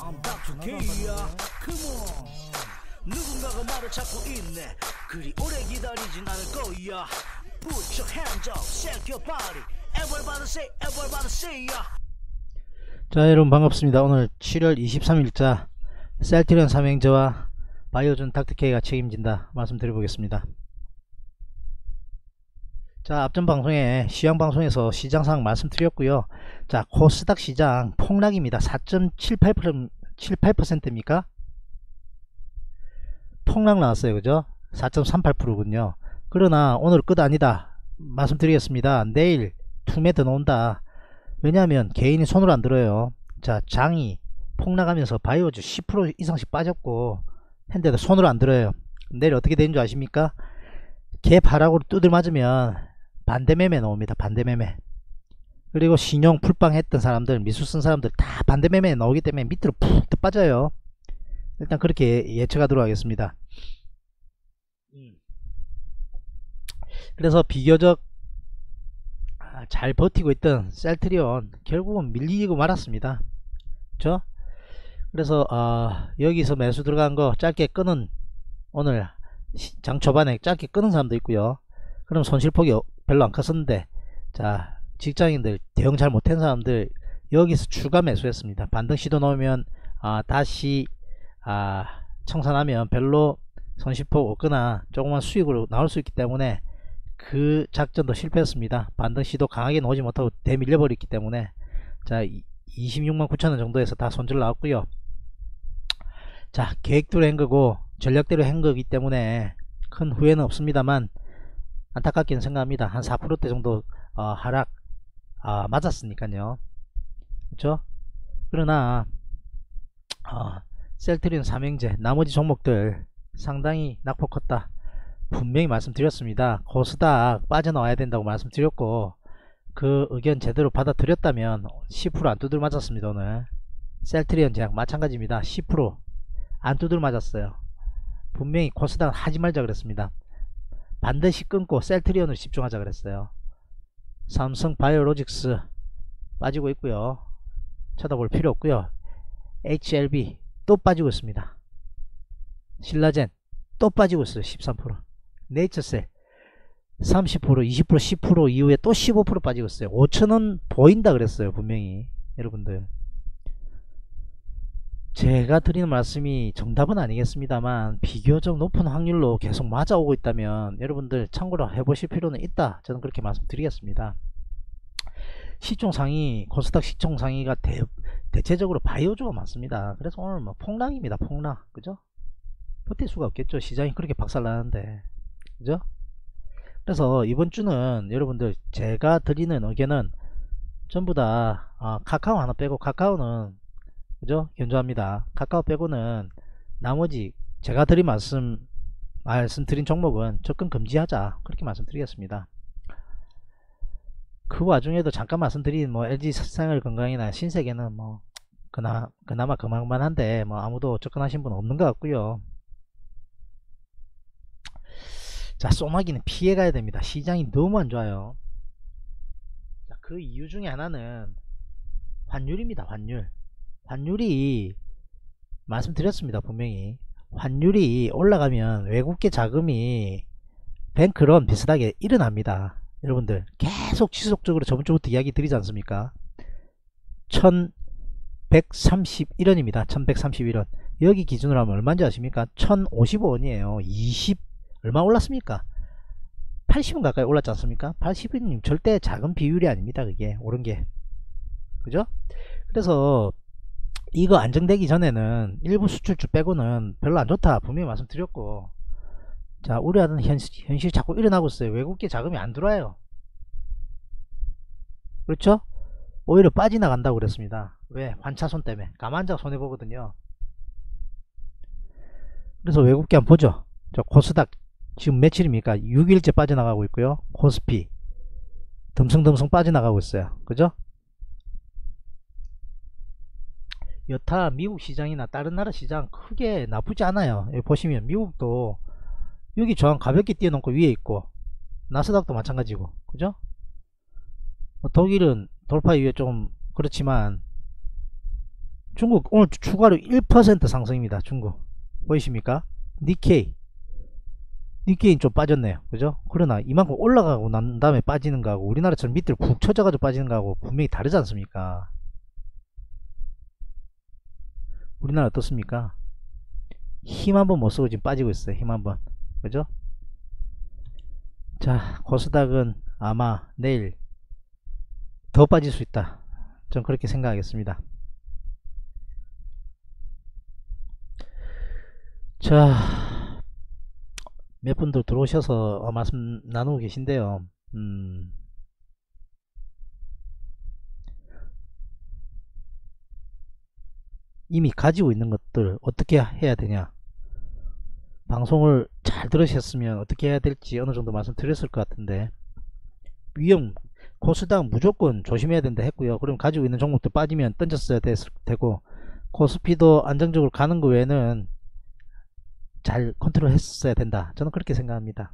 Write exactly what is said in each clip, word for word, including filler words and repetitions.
I'm doctor K야. Come on. 누군가가 말을 찾고 있네. 그리 오래 기다리진 않을 거야. Put your hands up, shake your body. Everybody say, everybody say ya. 자, 여러분 반갑습니다. 오늘 칠월 이십삼일자 셀트리온 삼형제와 바이오준 닥터K가 책임진다 말씀드려보겠습니다. 자, 앞전 방송에 시황 방송에서 시장 상황 말씀드렸고요. 자, 코스닥 시장 폭락입니다. 사 점 칠팔 퍼센트입니까? 폭락 나왔어요. 그죠? 사 점 삼팔 퍼센트군요. 그러나 오늘 끝 아니다 말씀드리겠습니다. 내일 투매 더 나온다. 왜냐하면 개인이 손을 안 들어요. 자, 장이 폭락하면서 바이오주 십 퍼센트 이상씩 빠졌고 했는데도 손을 안 들어요. 내일 어떻게 되는 줄 아십니까? 갭 하락으로 두들 맞으면 반대매매 나옵니다. 반대매매. 그리고 신용 풀빵 했던 사람들, 미수 쓴 사람들 다 반대매매 나오기 때문에 밑으로 푹 빠져요. 일단 그렇게 예측하도록 하겠습니다. 그래서 비교적 잘 버티고 있던 셀트리온 결국은 밀리고 말았습니다. 그렇죠? 그래서 어, 여기서 매수 들어간 거 짧게 끄는, 오늘 장 초반에 짧게 끄는 사람도 있고요. 그럼 손실폭이 별로 안 컸었는데, 자, 직장인들 대응 잘 못한 사람들 여기서 추가 매수했습니다. 반등 시도 나오면 아, 다시 아, 청산하면 별로 손실폭 없거나 조그만 수익으로 나올 수 있기 때문에 그 작전도 실패했습니다. 반등 시도 강하게 나오지 못하고 대밀려 버렸기 때문에, 자, 이십육만 구천원 정도에서 다 손절 나왔고요. 자, 계획대로 한 거고 전략대로 한 거기 때문에 큰 후회는 없습니다만 안타깝게는 생각합니다. 한 사 퍼센트대 정도 어, 하락 어, 맞았으니까요. 그렇죠? 그러나 어, 셀트리온 삼형제 나머지 종목들 상당히 낙폭 컸다 분명히 말씀드렸습니다. 코스닥 빠져나와야 된다고 말씀드렸고, 그 의견 제대로 받아들였다면 십 퍼센트 안 두들 맞았습니다. 오늘 셀트리온 제약 마찬가지입니다. 십 퍼센트 안 두들 맞았어요. 분명히 코스닥은 하지 말자 그랬습니다. 반드시 끊고 셀트리온을 집중하자 그랬어요. 삼성 바이오로직스 빠지고 있고요. 쳐다볼 필요 없고요. 에이치엘비 또 빠지고 있습니다. 신라젠 또 빠지고 있어요. 십삼 퍼센트. 네이처셀 삼십 퍼센트, 이십 퍼센트, 십 퍼센트 이후에 또 십오 퍼센트 빠지고 있어요. 오천원 보인다 그랬어요. 분명히 여러분들, 제가 드리는 말씀이 정답은 아니겠습니다만 비교적 높은 확률로 계속 맞아오고 있다면 여러분들 참고로 해보실 필요는 있다, 저는 그렇게 말씀드리겠습니다. 시총상위, 코스닥 시총상위가 대, 대체적으로 바이오주가 많습니다. 그래서 오늘 뭐 폭락입니다. 폭락. 그죠? 버틸 수가 없겠죠. 시장이 그렇게 박살나는데. 그죠? 그래서 이번 주는 여러분들 제가 드리는 의견은 전부 다 어, 카카오 하나 빼고, 카카오는 그죠? 견조합니다. 카카오 빼고는 나머지 제가 드린 말씀 말씀드린 종목은 접근 금지하자, 그렇게 말씀드리겠습니다. 그 와중에도 잠깐 말씀드린 뭐 엘지생활건강이나 신세계는 뭐 그나, 그나마 그만한데 뭐 아무도 접근하신 분 없는 것 같고요. 자, 소나기는 피해가야 됩니다. 시장이 너무 안 좋아요. 자, 그 이유 중에 하나는 환율입니다. 환율. 환율이 말씀드렸습니다. 분명히 환율이 올라가면 외국계 자금이 뱅크런 비슷하게 일어납니다. 여러분들 계속 지속적으로 저번주부터 이야기 드리지 않습니까? 천백삼십일원입니다. 천백삼십일원. 여기 기준으로 하면 얼마인지 아십니까? 천오십오원이에요 이십 얼마 올랐습니까? 팔십원 가까이 올랐지 않습니까? 팔십원이면 절대 작은 비율이 아닙니다. 그게 오른게. 그죠? 그래서 이거 안정되기 전에는 일부 수출주 빼고는 별로 안 좋다 분명히 말씀드렸고, 자, 우려하는 현실, 현실이 자꾸 일어나고 있어요. 외국계 자금이 안 들어와요. 그렇죠? 오히려 빠져나간다고 그랬습니다. 왜? 환차손 때문에. 가만자 손해보거든요. 그래서 외국계 한번 보죠. 저 코스닥 지금 며칠입니까? 육일째 빠져나가고 있고요. 코스피 듬성듬성 빠져나가고 있어요. 그죠? 여타 미국 시장이나 다른 나라 시장 크게 나쁘지 않아요. 여기 보시면 미국도 여기 저항 가볍게 띄워놓고 위에 있고, 나스닥도 마찬가지고. 그죠? 독일은 돌파 이후에 좀 그렇지만 중국 오늘 추가로 일 퍼센트 상승입니다. 중국 보이십니까? 니케이 니케이는 좀 빠졌네요. 그죠? 그러나 이만큼 올라가고 난 다음에 빠지는 거하고 우리나라처럼 밑으로 푹 쳐져가지고 빠지는 거하고 분명히 다르지 않습니까? 우리나라 어떻습니까? 힘 한번 못 쓰고 지금 빠지고 있어요. 힘 한번. 그죠? 자, 코스닥은 아마 내일 더 빠질 수 있다. 전 그렇게 생각하겠습니다. 자, 몇 분들 들어오셔서 어, 말씀 나누고 계신데요. 음, 이미 가지고 있는 것들 어떻게 해야 되냐, 방송을 잘 들으셨으면 어떻게 해야 될지 어느 정도 말씀드렸을 것 같은데, 위험 코스닥 무조건 조심해야 된다 했고요. 그럼 가지고 있는 종목도 빠지면 던졌어야 됐을 테고, 코스피도 안정적으로 가는 거 외에는 잘 컨트롤 했어야 된다. 저는 그렇게 생각합니다.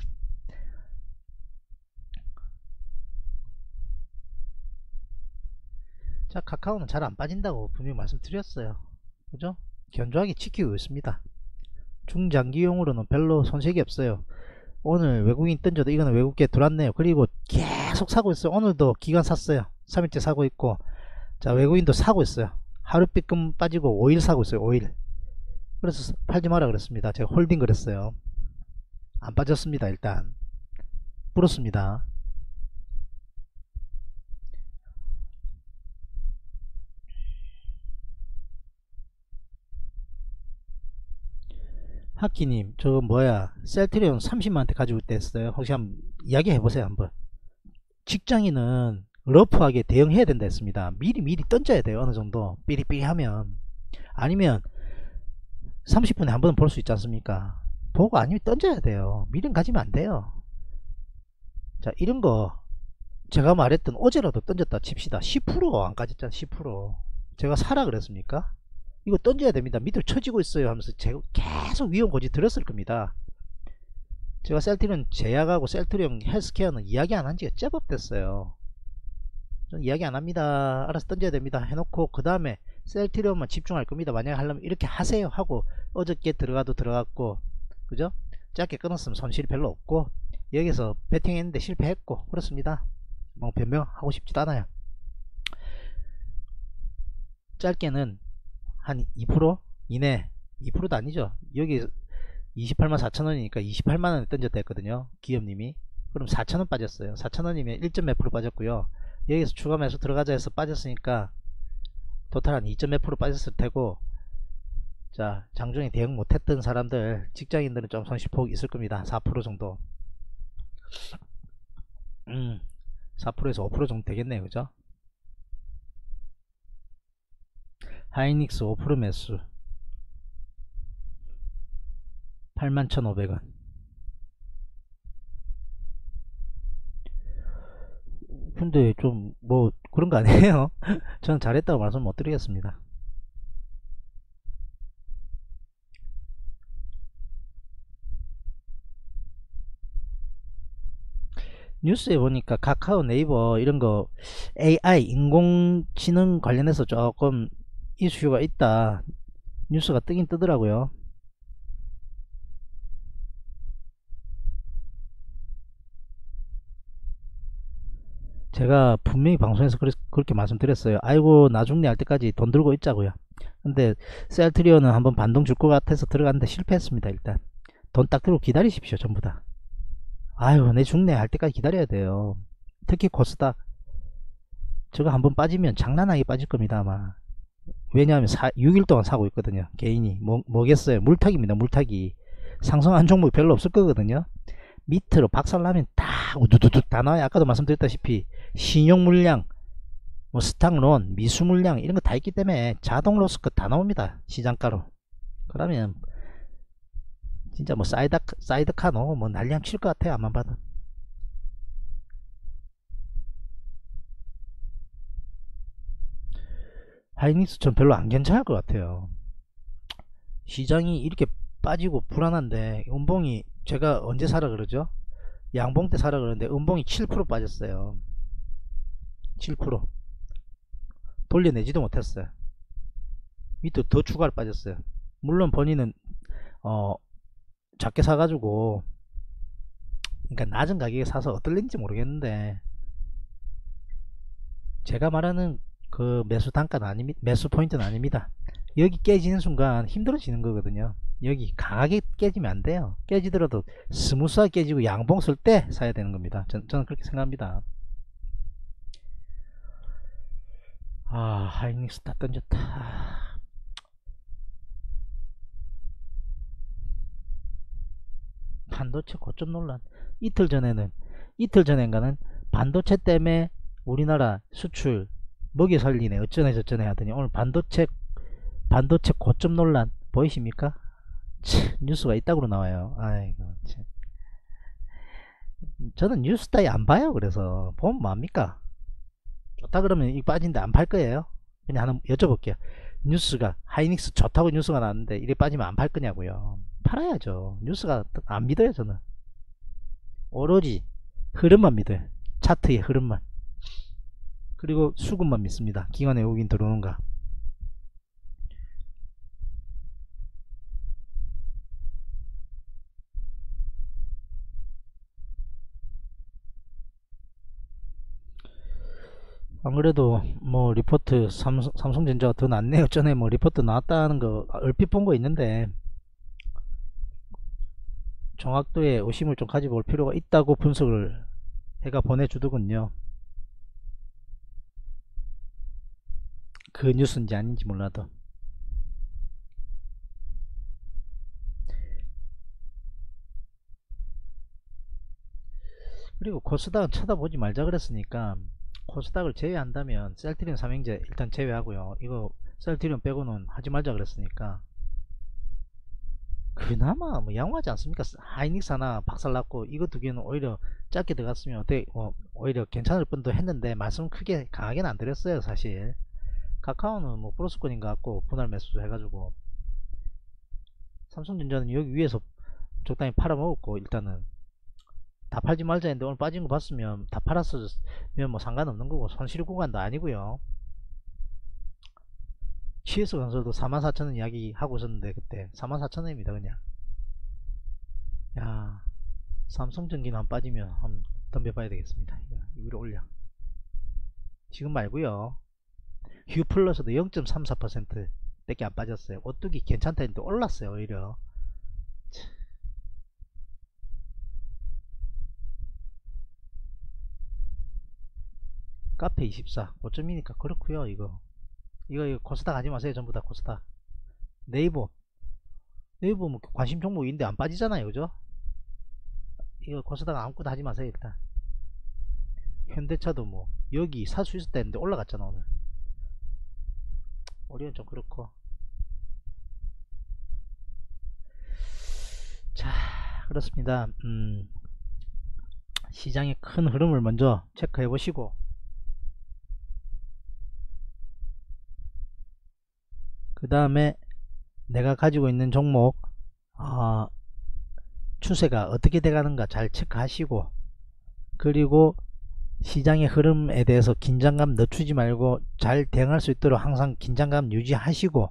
자, 카카오는 잘 안 빠진다고 분명히 말씀드렸어요. 그죠? 견조하게 지키고 있습니다. 중장기용으로는 별로 손색이 없어요. 오늘 외국인 던져도 이거는 외국계 들어왔네요. 그리고 계속 사고 있어요. 오늘도 기관 샀어요. 삼 일째 사고 있고, 자, 외국인도 사고 있어요. 하루 삐끔 빠지고 오 일 사고 있어요. 오 일. 그래서 팔지 마라 그랬습니다. 제가 홀딩 그랬어요. 안 빠졌습니다. 일단 불었습니다. 하키님, 저거 뭐야, 셀트리온 삼십만원대 가지고 있다 했어요. 혹시 한번 이야기 해보세요. 한번. 직장인은 러프하게 대응해야 된다 했습니다. 미리 미리 던져야 돼요. 어느정도 삐리삐리 하면. 아니면 삼십 분에 한 번은 볼 수 있지 않습니까? 보고 아니면 던져야 돼요. 미련 가지면 안 돼요. 자, 이런거 제가 말했던 어제라도 던졌다 칩시다. 십 퍼센트 안 가졌잖아. 십 퍼센트. 제가 사라 그랬습니까? 이거 던져야 됩니다. 밑으로 쳐지고 있어요 하면서 제가 계속 위험 고지 들었을 겁니다. 제가 셀트리온 제약하고 셀트리온 헬스케어는 이야기 안 한 지가 제법 됐어요. 전 이야기 안 합니다. 알아서 던져야 됩니다 해놓고 그 다음에 셀트리온만 집중할 겁니다. 만약에 하려면 이렇게 하세요 하고 어저께 들어가도 들어갔고, 그죠? 짧게 끊었으면 손실이 별로 없고, 여기서 배팅했는데 실패했고, 그렇습니다. 뭐 변명하고 싶지도 않아요. 짧게는 한 이 퍼센트 이내, 이 퍼센트도 아니죠. 여기 이십팔만 사천원이니까 이십팔만원에 던졌다 했거든요. 기업님이. 그럼 사천원 빠졌어요. 사천원이면 일 점 몇 프로 빠졌고요. 여기서 추가 매수 들어가자 해서 빠졌으니까 토탈 한 이 점 몇 프로 빠졌을 테고, 자, 장중에 대응 못했던 사람들, 직장인들은 좀 손실폭 있을 겁니다. 사 퍼센트 정도. 음, 사 퍼센트에서 오 퍼센트 정도 되겠네요. 그죠? 하이닉스 오 퍼센트 매수 팔만 천오백원. 근데 좀 뭐 그런 거 아니에요? 저는 잘했다고 말씀 못 드리겠습니다. 뉴스에 보니까 카카오, 네이버 이런거 에이아이 인공지능 관련해서 조금 이슈가 있다 뉴스가 뜨긴 뜨더라고요. 제가 분명히 방송에서 그렇게 말씀드렸어요. 아이고 나중에 할 때까지 돈 들고 있자고요. 근데 셀트리온은 한번 반동 줄 것 같아서 들어갔는데 실패했습니다. 일단 돈 딱 들고 기다리십시오. 전부다. 아유 내 죽네 할 때까지 기다려야 돼요. 특히 코스닥 저거 한번 빠지면 장난하게 빠질 겁니다 아마. 왜냐하면 육 일 동안 사고 있거든요. 개인이 뭐, 뭐겠어요. 물타기입니다. 물타기. 상승한 종목이 별로 없을 거거든요. 밑으로 박살나면 다 우두두두 다 나와요. 아까도 말씀드렸다시피 신용물량, 뭐 스탁론, 미수물량 이런 거 다 있기 때문에 자동 로스컷 다 나옵니다. 시장가로. 그러면 진짜 뭐 사이드, 사이드카노 뭐 난리함 칠 것 같아요. 안만 봐도. 하이닉스 전 별로 안 괜찮을 것 같아요. 시장이 이렇게 빠지고 불안한데 음봉이, 제가 언제 사라 그러죠? 양봉 때 사라 그러는데 음봉이 칠 퍼센트 빠졌어요. 칠 퍼센트 돌려내지도 못했어요. 밑으로 더 추가로 빠졌어요. 물론 본인은 어 작게 사가지고 그러니까 낮은 가격에 사서 어떨는지 모르겠는데, 제가 말하는 그 매수 단가는 아닙니다. 매수 포인트는 아닙니다. 여기 깨지는 순간 힘들어지는 거거든요. 여기 강하게 깨지면 안 돼요. 깨지더라도 스무스하게 깨지고 양봉 쓸 때 사야 되는 겁니다. 전, 저는 그렇게 생각합니다. 아, 하이닉스 다 던졌다. 반도체 고점 논란. 이틀 전에는 이틀 전인가는 반도체 때문에 우리나라 수출 먹여 살리네 어쩌네 저쩌네 하더니 오늘 반도체 반도체 고점 논란 보이십니까? 참, 뉴스가 이따구로 나와요. 아이고 참. 저는 뉴스 따위 안 봐요. 그래서 보면 뭐합니까? 좋다 그러면 이 빠진데 안 팔 거예요? 그냥 하나 여쭤볼게요. 뉴스가 하이닉스 좋다고 뉴스가 나왔는데 이래 빠지면 안 팔 거냐고요. 팔아야죠. 뉴스가 안 믿어요. 저는 오로지 흐름만 믿어요. 차트의 흐름만. 그리고 수급만 믿습니다. 기관 외국인 들어오는가. 안 그래도 뭐 리포트 삼성, 삼성전자가 더 낫네요. 전에 뭐 리포트 나왔다는 거 얼핏 본 거 있는데 정확도에 의심을 좀 가지고 올 필요가 있다고 분석을 해가 보내주더군요. 그 뉴스인지 아닌지 몰라도. 그리고 코스닥은 쳐다보지 말자 그랬으니까 코스닥을 제외한다면 셀트리온 삼형제 일단 제외하고요. 이거 셀트리온 빼고는 하지 말자 그랬으니까 그나마 뭐 양호하지 않습니까? 하이닉스 하나 박살났고 이거 두 개는 오히려 짧게 들어갔으면 어때, 어, 오히려 괜찮을 뻔도 했는데 말씀은 크게 강하게는 안 드렸어요. 사실 카카오는 뭐 플러스권인 것 같고 분할 매수 해가지고 삼성전자는 여기 위에서 적당히 팔아먹었고 일단은 다 팔지 말자 했는데 오늘 빠진 거 봤으면 다 팔았으면 뭐 상관없는 거고 손실 구간도 아니고요. 씨에스 건설도 사만 사천 원 이야기 하고 있었는데 그때 사만 사천 원입니다. 그냥 야 삼성전기는 한 빠지면 한번 덤벼봐야 되겠습니다. 이거 위로 올려. 지금 말고요. 휴플러스도 영 점 삼사 퍼센트 밖에 안 빠졌어요. 오뚜기 괜찮다 했는데 올랐어요. 오히려 카페 이십사 고점이니까 그렇구요. 이거 이거, 이거 코스닥 하지 마세요. 전부 다 코스닥. 네이버 네이버 뭐 관심 종목인데 안 빠지잖아요. 그죠? 이거 코스닥 아무것도 하지 마세요. 일단 현대차도 뭐 여기 살 수 있었다 했는데 올라갔잖아. 오늘 오리온 좀 그렇고. 자 그렇습니다. 음, 시장의 큰 흐름을 먼저 체크해 보시고 그 다음에 내가 가지고 있는 종목 어, 추세가 어떻게 돼가는가 잘 체크하시고, 그리고 시장의 흐름에 대해서 긴장감 늦추지 말고 잘 대응할 수 있도록 항상 긴장감 유지하시고,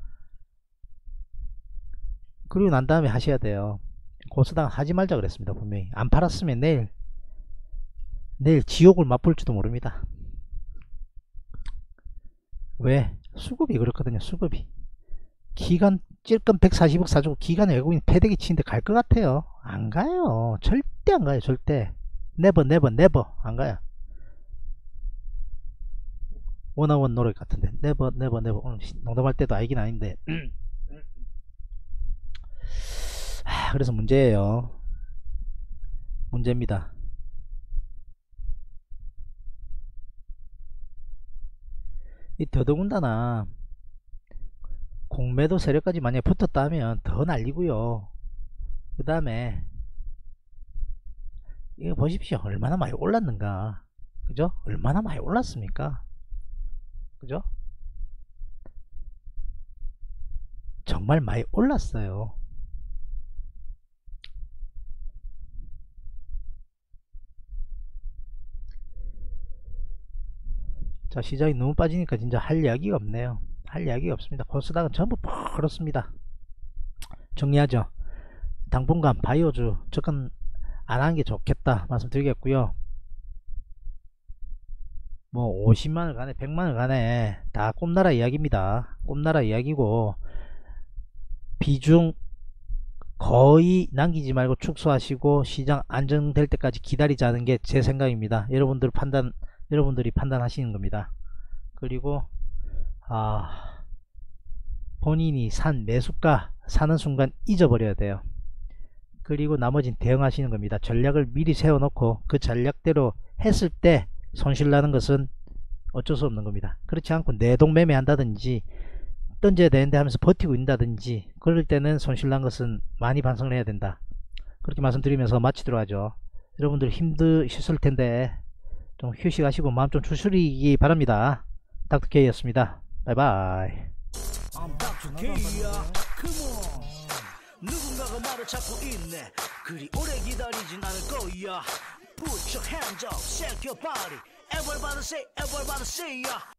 그리고 난 다음에 하셔야 돼요. 코스닥 하지 말자 그랬습니다. 분명히 안 팔았으면 내일 내일 지옥을 맛볼지도 모릅니다. 왜? 수급이 그렇거든요. 수급이 기간 찔끔 백사십억 사주고 기간 외국인 패대기 치는데 갈 것 같아요? 안 가요. 절대 안 가요. 절대. 네버 네버 네버 안 가요. 원어원 노래 같은데 네버 네버 네버. 오늘 농담할 때도 아니긴 아닌데 아, 그래서 문제예요. 문제입니다. 이 더더군다나 공매도 세력까지 만약에 붙었다면 더 난리고요. 그 다음에 이거 보십시오. 얼마나 많이 올랐는가. 그죠? 얼마나 많이 올랐습니까? 그죠? 정말 많이 올랐어요. 자, 시장이 너무 빠지니까 진짜 할 이야기가 없네요. 할 이야기가 없습니다. 코스닥은 전부 그렇습니다. 정리하죠. 당분간 바이오주 접근 안 하는 게 좋겠다 말씀드리겠고요. 뭐 오십만원 간에 백만원 간에 다 꼼나라 이야기입니다. 꼼나라 이야기고 비중 거의 남기지 말고 축소하시고 시장 안정될 때까지 기다리자는 게 제 생각입니다. 여러분들 판단 여러분들이 판단하시는 겁니다. 그리고 아 본인이 산 매수가 사는 순간 잊어버려야 돼요. 그리고 나머지는 대응하시는 겁니다. 전략을 미리 세워놓고 그 전략대로 했을 때 손실 나는 것은 어쩔 수 없는 겁니다. 그렇지 않고 내동매매 한다든지 던져야 되는데 하면서 버티고 있다든지 그럴 때는 손실 난 것은 많이 반성을 해야 된다. 그렇게 말씀드리면서 마치도록 하죠. 여러분들 힘드셨을 텐데 좀 휴식하시고 마음 좀 추스리기 바랍니다. 닥터케이였습니다. 바이바이. I'm 닥터 K야. Come on. 누군가가 말을 찾고 있네. 그리 오래 기다리진 않을 거야. Put your hands up, shake your body. Everybody say, everybody say, yeah.